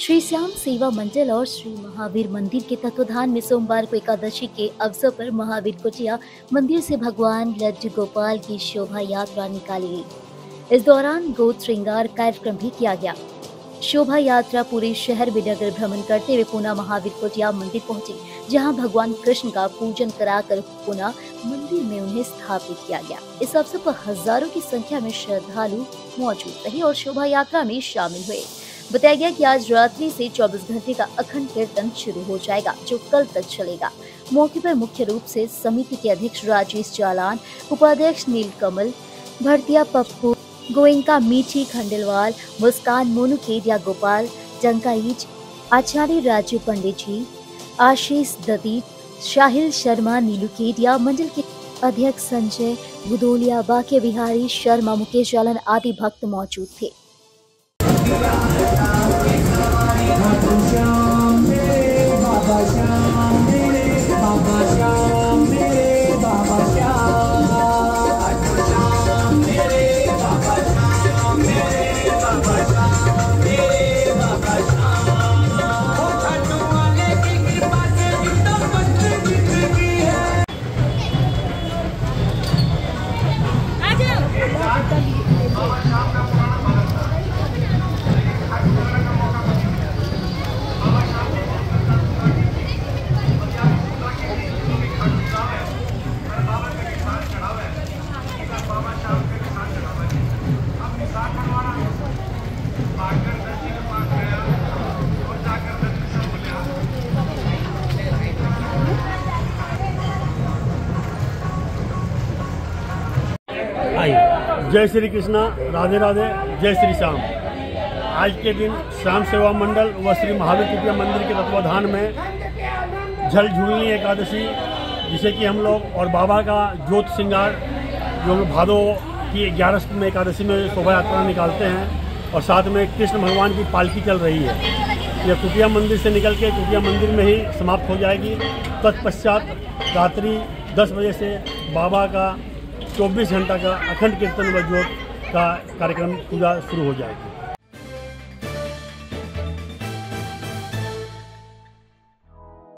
श्री श्याम सेवा मंडल और श्री महावीर मंदिर के तत्वाधान में सोमवार को एकादशी के अवसर पर महावीर कुटिया मंदिर से भगवान लड्डू गोपाल की शोभा यात्रा निकाली गई। इस दौरान गोद श्रृंगार कार्यक्रम भी किया गया। शोभा यात्रा पूरे शहर में नगर भ्रमण करते हुए पुनः महावीर कुटिया मंदिर पहुंची, जहां भगवान कृष्ण का पूजन कराकर पुनः मंदिर में उन्हें स्थापित किया गया। इस अवसर पर हजारों की संख्या में श्रद्धालु मौजूद रहे और शोभा यात्रा में शामिल हुए। बताया गया कि आज रात्रि से 24 घंटे का अखंड कीर्तन शुरू हो जाएगा, जो कल तक चलेगा। मौके पर मुख्य रूप से समिति के अध्यक्ष राजेश जालान, उपाध्यक्ष नीलकमल भरतिया, पप्पू गोयंका, मीठी खंडेलवाल, मुस्कान, मोनू केडिया, गोपाल जंकाईच, आचार्य राजू पंडित जी, आशीष दत्ती, शाहिल शर्मा, नीलू केडिया, मंडल के अध्यक्ष संजय भुदोलिया, बाके बिहारी शर्मा, मुकेश जालन आदि भक्त मौजूद थे। जय श्री कृष्णा, राधे राधे, जय श्री श्याम। आज के दिन श्याम सेवा मंडल व श्री महावीर कुटिया मंदिर के तत्वाधान में झल झूलनी एकादशी, जिसे कि हम लोग और बाबा का ज्योत श्रृंगार जो हम भादो की 11 में एकादशी में शोभा यात्रा निकालते हैं और साथ में कृष्ण भगवान की पालकी चल रही है। यह कुटिया मंदिर से निकल के कुटिया मंदिर में ही समाप्त हो जाएगी। तत्पश्चात रात्रि 10 बजे से बाबा का 24 घंटा का अखंड कीर्तन व ज्योत का कार्यक्रम पूजा शुरू हो जाएगी।